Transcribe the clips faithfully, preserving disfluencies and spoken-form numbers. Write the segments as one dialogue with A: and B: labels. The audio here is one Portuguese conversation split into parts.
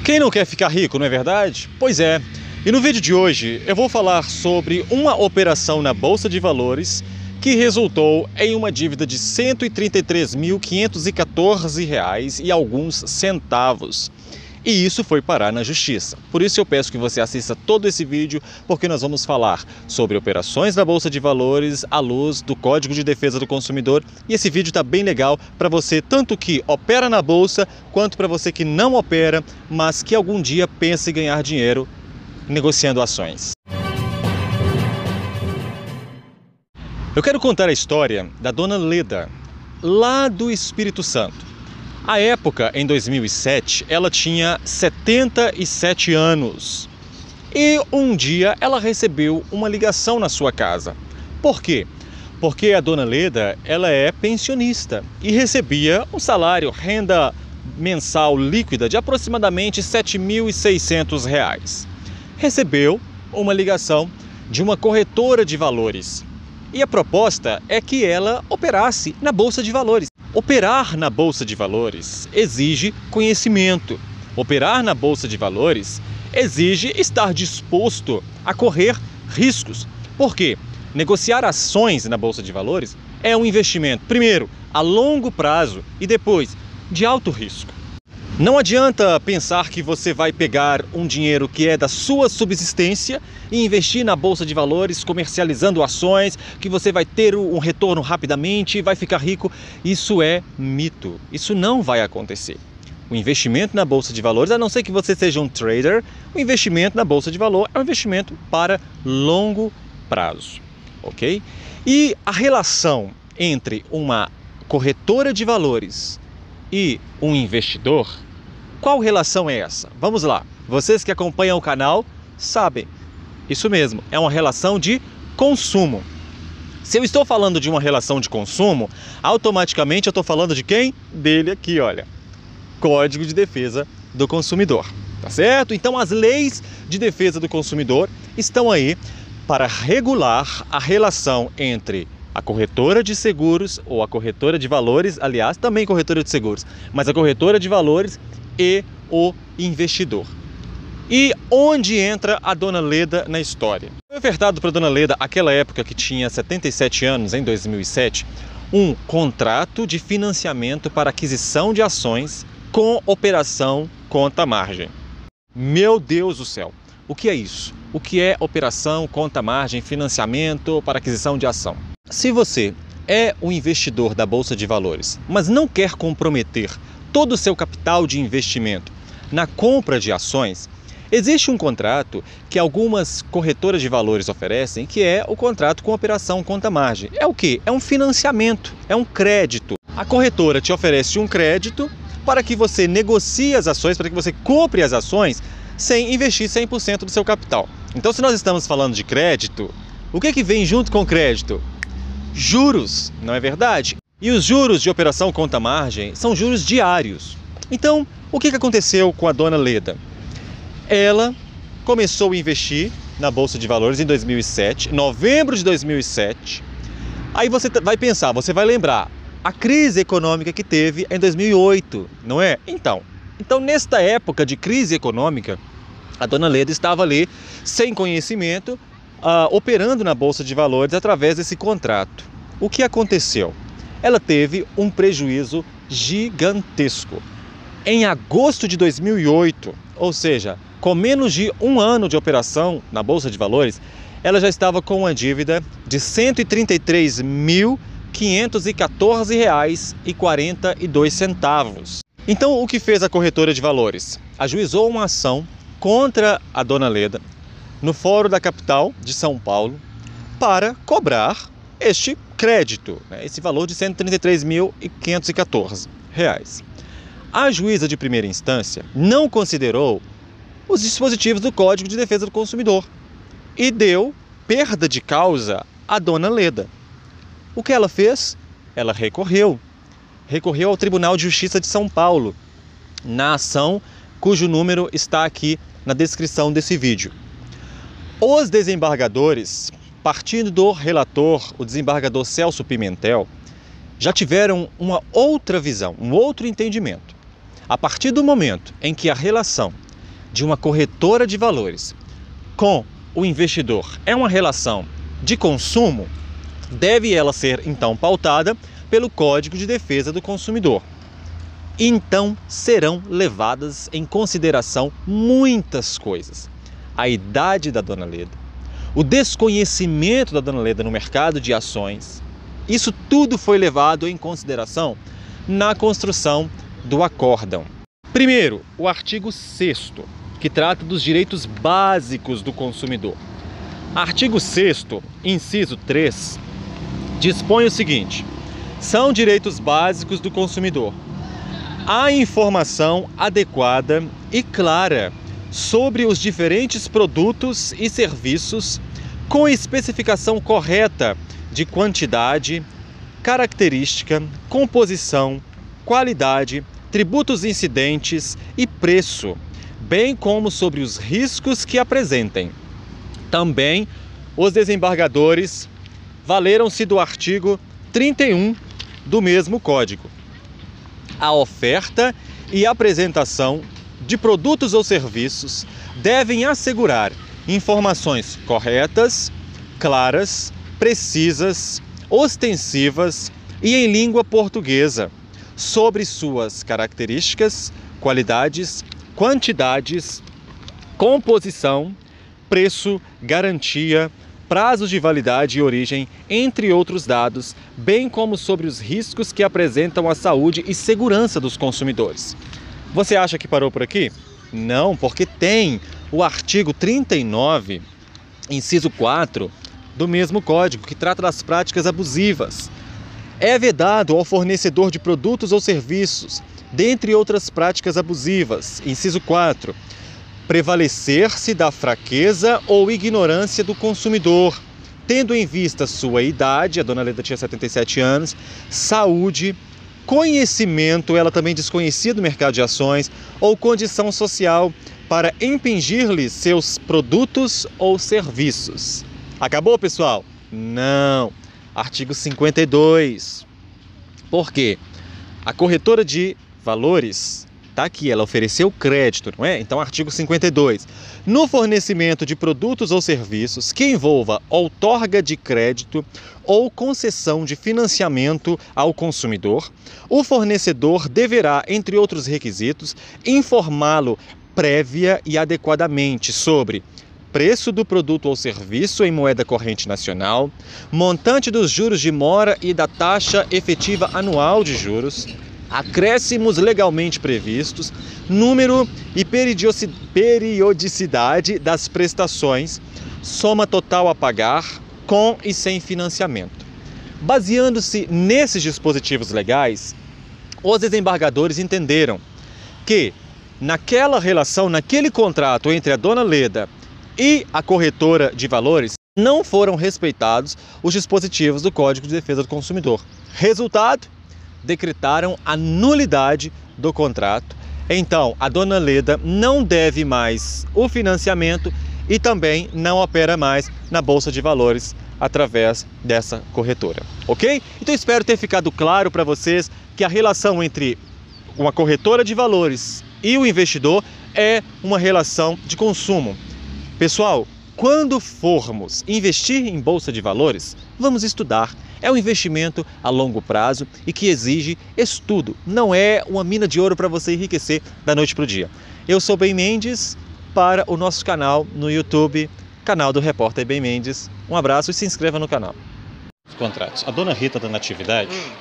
A: Quem não quer ficar rico, não é verdade? Pois é. E no vídeo de hoje eu vou falar sobre uma operação na Bolsa de Valores que resultou em uma dívida de cento e trinta e três mil quinhentos e quatorze reais e alguns centavos. E isso foi parar na justiça. Por isso eu peço que você assista todo esse vídeo, porque nós vamos falar sobre operações na Bolsa de Valores à luz do Código de Defesa do Consumidor. E esse vídeo está bem legal para você, tanto que opera na Bolsa, quanto para você que não opera, mas que algum dia pensa em ganhar dinheiro negociando ações. Eu quero contar a história da Dona Leda, lá do Espírito Santo. À época, em dois mil e sete, ela tinha setenta e sete anos. E um dia ela recebeu uma ligação na sua casa. Por quê? Porque a Dona Leda, ela é pensionista e recebia um salário, renda mensal líquida de aproximadamente sete mil e seiscentos reais. Recebeu uma ligação de uma corretora de valores. E a proposta é que ela operasse na Bolsa de Valores. Operar na Bolsa de Valores exige conhecimento. Operar na Bolsa de Valores exige estar disposto a correr riscos. Por quê? Negociar ações na Bolsa de Valores é um investimento, primeiro, a longo prazo e depois, de alto risco. Não adianta pensar que você vai pegar um dinheiro que é da sua subsistência e investir na Bolsa de Valores, comercializando ações, que você vai ter um retorno rapidamente e vai ficar rico. Isso é mito. Isso não vai acontecer. O investimento na Bolsa de Valores, a não ser que você seja um trader, o investimento na Bolsa de Valores é um investimento para longo prazo, ok? E a relação entre uma corretora de valores e um investidor, qual relação é essa? Vamos lá, vocês que acompanham o canal sabem, isso mesmo, é uma relação de consumo. Se eu estou falando de uma relação de consumo, automaticamente eu estou falando de quem? Dele aqui, olha, Código de Defesa do Consumidor, tá certo? Então as leis de defesa do consumidor estão aí para regular a relação entre a corretora de seguros ou a corretora de valores, aliás, também corretora de seguros, mas a corretora de valores e o investidor. E onde entra a Dona Leda na história? Foi ofertado para a Dona Leda, aquela época que tinha setenta e sete anos, em dois mil e sete, um contrato de financiamento para aquisição de ações com operação conta-margem. Meu Deus do céu! O que é isso? O que é operação conta-margem, financiamento para aquisição de ação? Se você é um investidor da Bolsa de Valores, mas não quer comprometer todo o seu capital de investimento na compra de ações, existe um contrato que algumas corretoras de valores oferecem, que é o contrato com operação conta-margem. É o quê? É um financiamento, é um crédito. A corretora te oferece um crédito para que você negocie as ações, para que você compre as ações sem investir cem por cento do seu capital. Então, se nós estamos falando de crédito, o que é que vem junto com o crédito? Juros, não é verdade? E os juros de operação conta-margem são juros diários. Então, o que aconteceu com a Dona Leda? Ela começou a investir na Bolsa de Valores em dois mil e sete, novembro de dois mil e sete. Aí você vai pensar, você vai lembrar a crise econômica que teve em dois mil e oito, não é? Então, então nesta época de crise econômica, a Dona Leda estava ali sem conhecimento, uh, operando na Bolsa de Valores através desse contrato. O que aconteceu? Ela teve um prejuízo gigantesco. Em agosto de dois mil e oito, ou seja, com menos de um ano de operação na Bolsa de Valores, ela já estava com uma dívida de cento e trinta e três mil quinhentos e quatorze reais e quarenta e dois centavos. Então, o que fez a corretora de valores? Ajuizou uma ação contra a Dona Leda no Fórum da Capital de São Paulo para cobrar este crédito, né, esse valor de cento e trinta e três mil quinhentos e quatorze reais. A juíza de primeira instância não considerou os dispositivos do Código de Defesa do Consumidor e deu perda de causa à Dona Leda. O que ela fez? Ela recorreu. Recorreu ao Tribunal de Justiça de São Paulo, na ação cujo número está aqui na descrição desse vídeo. Os desembargadores, partindo do relator, o desembargador Celso Pimentel, já tiveram uma outra visão, um outro entendimento. A partir do momento em que a relação de uma corretora de valores com o investidor é uma relação de consumo, deve ela ser então pautada pelo Código de Defesa do Consumidor. Então serão levadas em consideração muitas coisas. A idade da dona Leda, o desconhecimento da dona Leda no mercado de ações, isso tudo foi levado em consideração na construção do acórdão. Primeiro, o artigo sexto, que trata dos direitos básicos do consumidor. Artigo sexto, inciso três, dispõe o seguinte: são direitos básicos do consumidor a informação adequada e clara sobre os diferentes produtos e serviços, com especificação correta de quantidade, característica, composição, qualidade, tributos incidentes e preço, bem como sobre os riscos que apresentem. Também os desembargadores valeram-se do artigo trinta e um do mesmo Código. A oferta e apresentação de produtos ou serviços devem assegurar informações corretas, claras, precisas, ostensivas e em língua portuguesa sobre suas características, qualidades, quantidades, composição, preço, garantia, prazos de validade e origem, entre outros dados, bem como sobre os riscos que apresentam à saúde e segurança dos consumidores. Você acha que parou por aqui? Não, porque tem o artigo trinta e nove, inciso quatro, do mesmo Código, que trata das práticas abusivas. É vedado ao fornecedor de produtos ou serviços, dentre outras práticas abusivas, inciso quatro, prevalecer-se da fraqueza ou ignorância do consumidor, tendo em vista sua idade, a dona Leda tinha setenta e sete anos, saúde, conhecimento, ela também desconhecia do mercado de ações, ou condição social para impingir-lhe seus produtos ou serviços. Acabou, pessoal? Não. Artigo cinquenta e dois. Por quê? A corretora de valores está aqui, ela ofereceu crédito, não é? Então, artigo cinquenta e dois. No fornecimento de produtos ou serviços que envolva outorga de crédito ou concessão de financiamento ao consumidor, o fornecedor deverá, entre outros requisitos, informá-lo prévia e adequadamente sobre preço do produto ou serviço em moeda corrente nacional, montante dos juros de mora e da taxa efetiva anual de juros, acréscimos legalmente previstos, número e periodicidade das prestações, soma total a pagar, com e sem financiamento. Baseando-se nesses dispositivos legais, os desembargadores entenderam que naquela relação, naquele contrato entre a dona Leda e a corretora de valores, não foram respeitados os dispositivos do Código de Defesa do Consumidor. Resultado: decretaram a nulidade do contrato. Então, a dona Leda não deve mais o financiamento e também não opera mais na Bolsa de Valores através dessa corretora, ok? Então, espero ter ficado claro para vocês que a relação entre uma corretora de valores e o investidor é uma relação de consumo. Pessoal, quando formos investir em Bolsa de Valores, vamos estudar. É um investimento a longo prazo e que exige estudo. Não é uma mina de ouro para você enriquecer da noite para o dia. Eu sou Ben Mendes para o nosso canal no YouTube, canal do Repórter Ben Mendes. Um abraço e se inscreva no canal. Os contratos. A dona Rita da Natividade hum.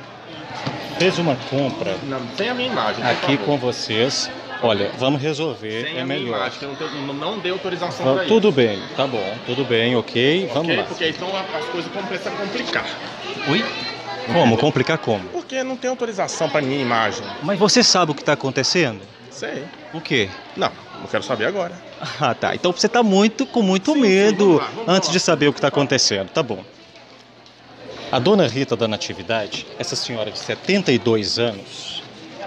A: fez uma compra.
B: Não, sem a minha imagem.
A: Aqui com vocês. Olha, vamos resolver,
B: sem
A: é
B: a
A: melhor.
B: Minha imagem, que eu não, tenho, não dei autorização
A: Va
B: para isso.
A: Tudo bem, tá bom, tudo bem, ok, vamos
B: okay,
A: lá.
B: Porque então as coisas começam a complicar.
A: Ui? Como? Complicar como?
B: Porque não tem autorização para minha imagem.
A: Mas você sabe o que está acontecendo?
B: Sei.
A: O quê?
B: Não, eu quero saber agora.
A: Ah, tá. Então você está muito, com muito sim, medo sim, vamos lá, vamos antes lá. de saber o que está acontecendo. Tá bom. A dona Rita da Natividade, essa senhora de setenta e dois anos,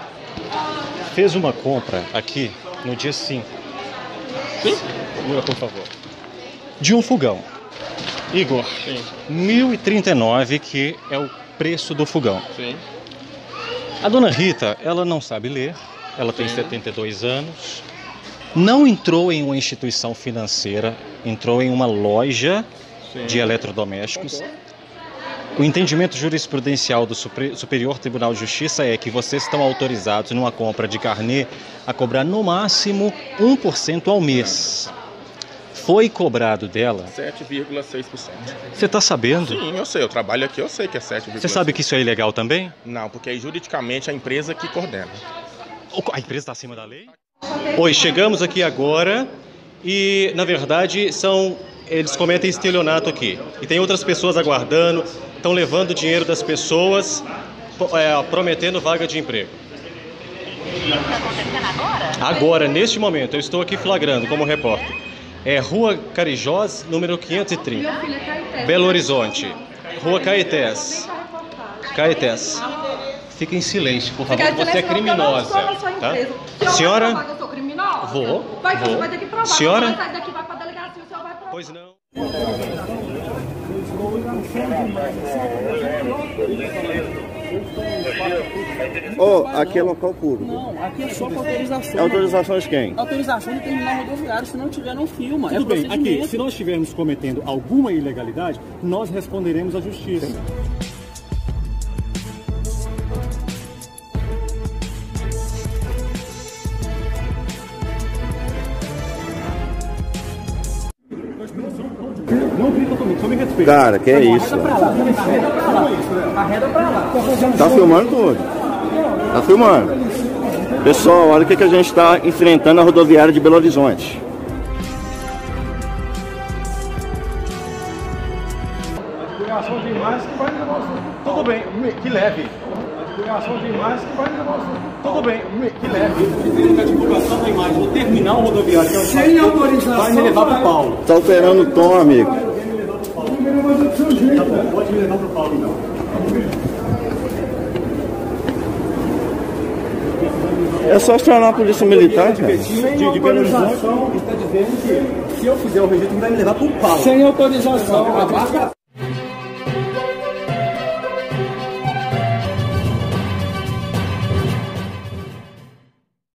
A: fez uma compra aqui no dia cinco.
B: Sim?
A: Segura, por favor. De um fogão. Igor, sim. mil e trinta e nove, que é o preço do fogão.
B: Sim.
A: A dona Rita, ela não sabe ler, ela tem
B: sim.
A: setenta e dois anos, não entrou em uma instituição financeira, entrou em uma loja Sim. de eletrodomésticos. O entendimento jurisprudencial do Superior Tribunal de Justiça é que vocês estão autorizados, numa compra de carnê, a cobrar no máximo um por cento ao mês. Foi cobrado dela
B: sete vírgula seis por cento.
A: Você está sabendo?
B: Sim, eu sei. Eu trabalho aqui, eu sei que é sete vírgula seis por cento.
A: Você sabe que isso é ilegal também?
B: Não, porque é juridicamente a empresa que coordena.
A: A empresa está acima da lei? Oi, chegamos aqui agora e, na verdade, são... eles cometem estelionato aqui. E tem outras pessoas aguardando, estão levando o dinheiro das pessoas, é, prometendo vaga de emprego.
C: Isso está acontecendo agora?
A: Agora, neste momento, eu estou aqui flagrando como repórter. É Rua Carijós, número quinhentos e trinta. Belo Horizonte. Rua Caetés. Caetés. Fique em silêncio, por favor. Você é criminosa. Tá? Senhora? Vou. Vou. Senhora? Pois não.
D: Oh, aqui é local público.
E: Não, aqui é só com autorização.
D: É autorização de quem?
E: Autorização de terminal rodoviário. Se não tiver, não filma.
F: Tudo
E: é
F: bem, aqui, se nós estivermos cometendo alguma ilegalidade, nós responderemos à justiça. Não grita comigo, só me respeita.
D: Cara, que é isso?
E: Arreda pra lá.
D: Tá filmando tudo. Tá filmando. Pessoal, olha o que, que a gente está enfrentando na rodoviária de Belo Horizonte.
F: Advogação de imagens que vai no negócio. Tudo bem, que leve. Advogação de imagens que vai no negócio. Tudo bem, que leve. A divulgação da imagem no terminal rodoviário, que é o sem autorização, vai me levar pro Paulo.
D: Tá alterando o tom, amigo.
F: Tá bom, pode me levar pro Paulo, então.
D: É só acionar a polícia militar, cara.
F: De Belo Horizonte está dizendo que se eu fizer o registro, vai me levar pro Paulo.
E: Sem autorização.